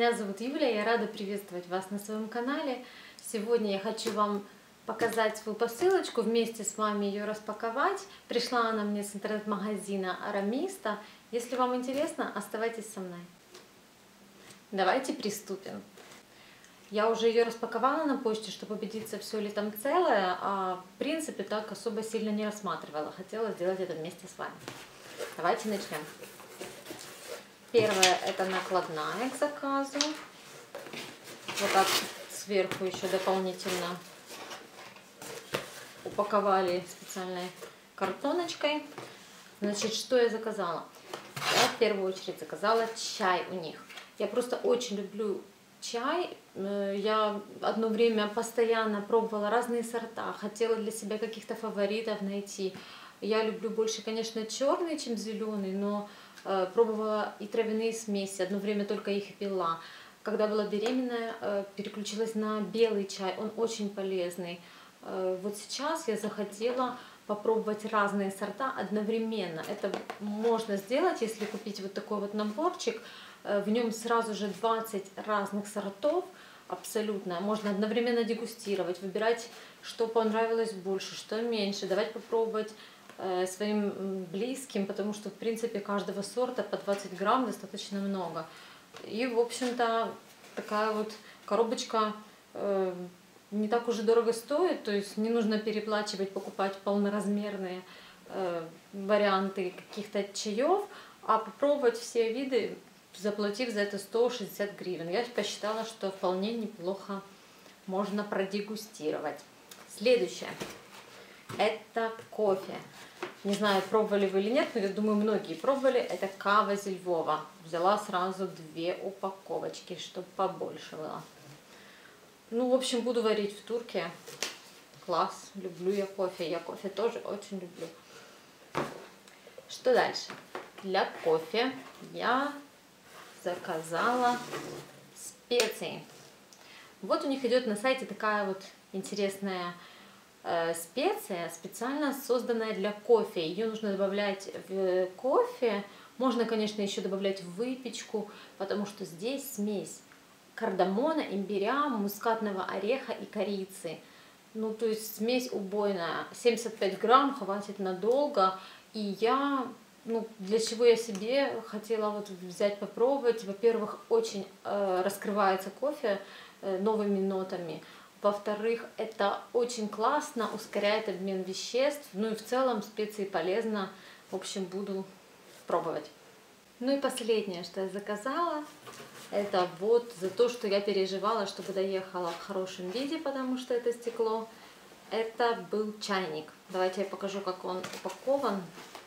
Меня зовут Юля, я рада приветствовать вас на своем канале. Сегодня я хочу вам показать свою посылочку, вместе с вами ее распаковать. Пришла она мне с интернет-магазина Арамиста. Если вам интересно, оставайтесь со мной. Давайте приступим. Я уже ее распаковала на почте, чтобы убедиться, все ли там целое, а в принципе так особо сильно не рассматривала. Хотела сделать это вместе с вами. Давайте начнем. Первое — это накладная к заказу. Вот так сверху еще дополнительно упаковали специальной картоночкой. Значит, что я заказала? Я в первую очередь заказала чай у них. Я просто очень люблю чай. Я одно время постоянно пробовала разные сорта, хотела для себя каких-то фаворитов найти. Я люблю больше, конечно, черный, чем зеленый, но пробовала и травяные смеси, одно время только их пила. Когда была беременная, переключилась на белый чай, он очень полезный. Вот сейчас я захотела попробовать разные сорта одновременно. Это можно сделать, если купить вот такой вот наборчик. В нем сразу же 20 разных сортов абсолютно. Можно одновременно дегустировать, выбирать, что понравилось больше, что меньше, давать попробовать своим близким, потому что в принципе каждого сорта по 20 грамм достаточно много. И в общем-то такая вот коробочка не так уж и дорого стоит, то есть не нужно переплачивать, покупать полноразмерные варианты каких-то чаев, а попробовать все виды, заплатив за это 160 гривен. Я посчитала, что вполне неплохо можно продегустировать. Следующее — это кофе. Не знаю, пробовали вы или нет, но я думаю, многие пробовали. Это кава зі Львова. Взяла сразу 2 упаковочки, чтобы побольше было. Ну, в общем, буду варить в турке. Класс, люблю я кофе. Я кофе тоже очень люблю. Что дальше? Для кофе я заказала специи. Вот у них идет на сайте такая вот интересная специя, специально созданная для кофе. Ее нужно добавлять в кофе. Можно, конечно, еще добавлять в выпечку, потому что здесь смесь кардамона, имбиря, мускатного ореха и корицы. Ну, то есть смесь убойная. 75 грамм хватит надолго. И я, для чего я себе хотела вот взять, попробовать. Во-первых, очень раскрывается кофе новыми нотами. Во-вторых, это очень классно ускоряет обмен веществ. Ну и в целом специи полезно. В общем, буду пробовать. Ну и последнее, что я заказала, это вот за то, что я переживала, чтобы доехала в хорошем виде, потому что это стекло. Это был чайник. Давайте я покажу, как он упакован.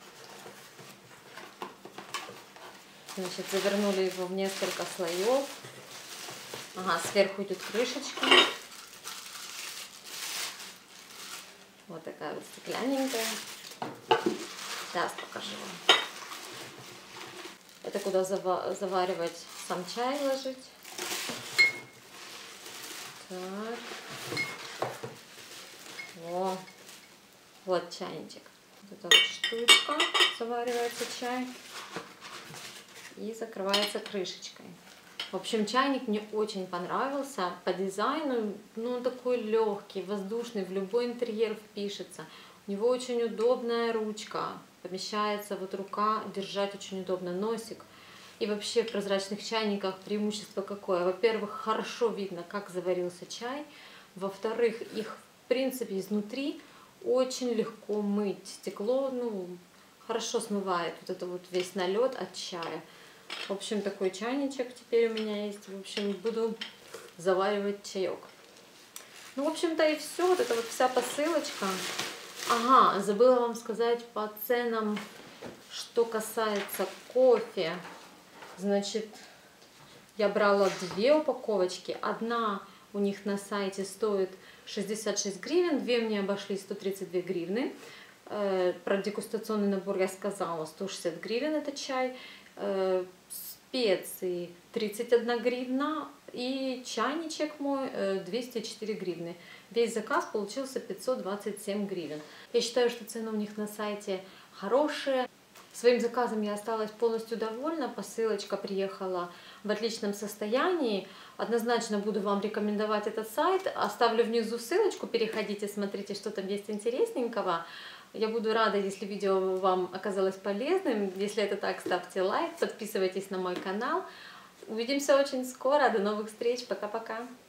Значит, завернули его в несколько слоев. Ага, сверху идет крышечка. Вот такая вот стеклянненькая. Сейчас покажу вам. Это куда заваривать сам чай ложить. Так. Вот чайничек. Вот эта вот штучка. Заваривается чай. И закрывается крышечкой. В общем, чайник мне очень понравился. По дизайну, он такой легкий, воздушный, в любой интерьер впишется. У него очень удобная ручка. Помещается вот рука, держать очень удобно, носик. И вообще в прозрачных чайниках преимущество какое? Во-первых, хорошо видно, как заварился чай. Во-вторых, их в принципе изнутри очень легко мыть. Стекло, хорошо смывает вот это вот весь налет от чая. В общем, такой чайничек теперь у меня есть. В общем, буду заваривать чаек. В общем-то и все. Вот это вот вся посылочка. Ага, забыла вам сказать по ценам, что касается кофе. Значит, я брала 2 упаковочки. Одна у них на сайте стоит 66 гривен, 2 мне обошлись 132 гривны. Про дегустационный набор я сказала, 160 гривен это чай. Специи 31 гривна и чайничек мой 204 гривны. Весь заказ получился 527 гривен. Я считаю, что цены у них на сайте хорошие. Своим заказом я осталась полностью довольна, посылочка приехала в отличном состоянии. Однозначно буду вам рекомендовать этот сайт. Оставлю внизу ссылочку, переходите, смотрите, что там есть интересненького. Я буду рада, если видео вам оказалось полезным. Если это так, ставьте лайк, подписывайтесь на мой канал. Увидимся очень скоро. До новых встреч. Пока-пока.